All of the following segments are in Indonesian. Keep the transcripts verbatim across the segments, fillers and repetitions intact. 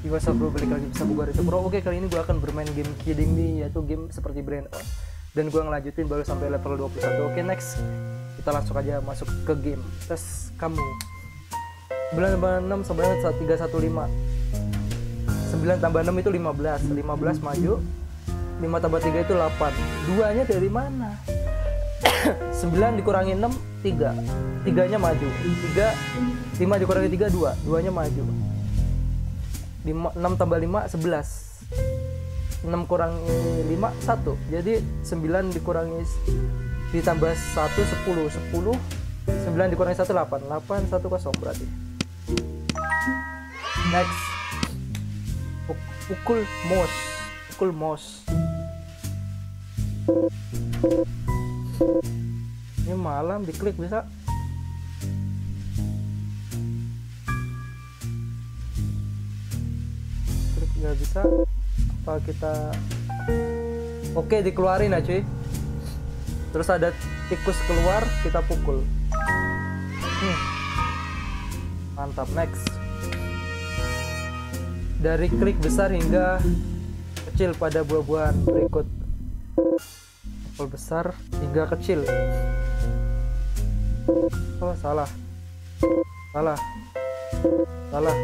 What's up bro, balik lagi bersama gue Rito Bro. Oke, kali ini gue akan bermain game Kidding Me, yaitu game seperti Brain On. Dan gue ngelanjutin baru sampai level dua puluh satu. Oke, next kita langsung aja masuk ke game. Tes kamu sembilan tambah enam sebenarnya tiga ratus lima belas. Sembilan tambah enam itu lima belas. Lima belas maju. Lima tambah tiga itu delapan. Duanya dari mana? Sembilan dikurangi enam tiga. Tiganya maju. Tiga. Lima dikurangi tiga dua. Duanya maju. enam tambah lima sebelas. Enam kurangi lima satu. Jadi sembilan dikurangi ditambah satu sepuluh. Sepuluh. Sembilan dikurangi satu delapan. Delapan satu kosong berarti. Next. Pukul mouse. Pukul mouse. Ini malam diklik bisa. Klik nggak bisa. Apa kita? Oke, dikeluarin aja cuy. Terus ada tikus keluar, kita pukul. Hmm. Mantap. Next. Dari klik besar hingga kecil pada buah-buahan berikut. Apel besar hingga kecil. Oh, salah. Salah. Salah.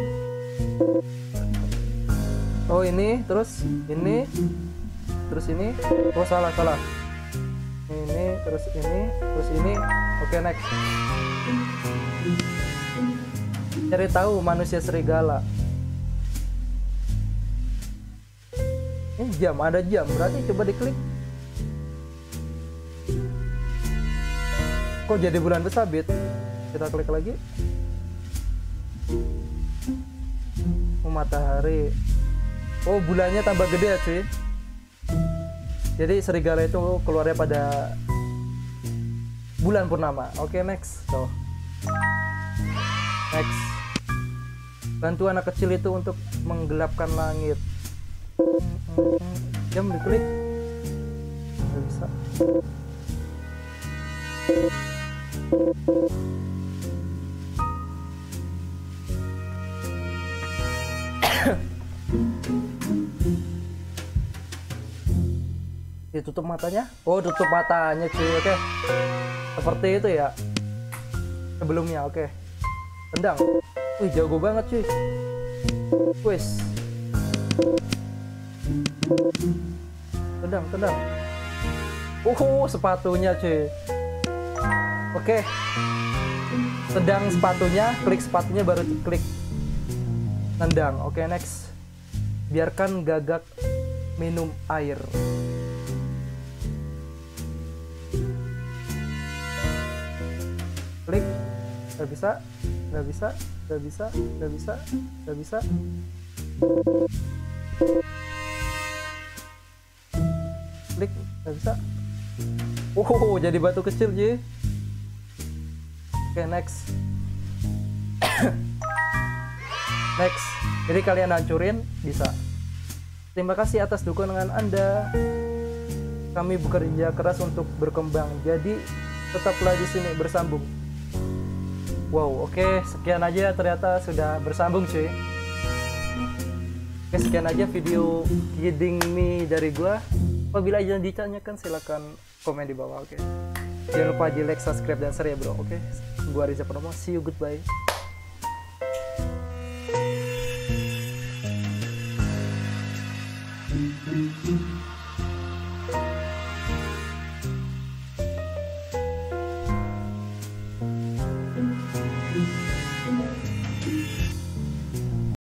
Oh, ini, terus ini, terus ini. Oh, salah, salah. Ini, terus ini, terus ini. Oke, next. Cari tahu manusia serigala. Ini jam, ada jam. Berarti coba diklik. Kok jadi bulan bersabit? Kita klik lagi. Oh, matahari. Oh, bulannya tambah gede ya cuy. Jadi serigala itu keluarnya pada bulan purnama. Oke, next. So. Next. Bantu anak kecil itu untuk menggelapkan langit. Jam diklik. Nggak bisa. Ditutup matanya. Oh, tutup matanya cuy. Oke, seperti itu ya sebelumnya. Oke, tendang. Wih, jago banget cuy. Wis, tendang, tendang. Uh, sepatunya cuy. Oke, tendang sepatunya, klik sepatunya baru klik tendang. Oke, next. Biarkan gagak minum air. Klik. Gak bisa, gak bisa, gak bisa, gak bisa, gak bisa. Klik, gak bisa. Oh, jadi batu kecil ji. Oke, next. Next. Jadi kalian hancurin bisa. Terima kasih atas dukungan Anda. Kami bekerja keras untuk berkembang. Jadi tetaplah di sini bersambung. Wow, oke, sekian aja, ternyata sudah bersambung cuy. Oke, sekian aja video Kidding Me dari gua. Apabila ada yang ditanyakan silakan komen di bawah. Oke. Jangan lupa di like, subscribe dan share ya bro. Oke. Gua Riza Purnomo. See you, goodbye.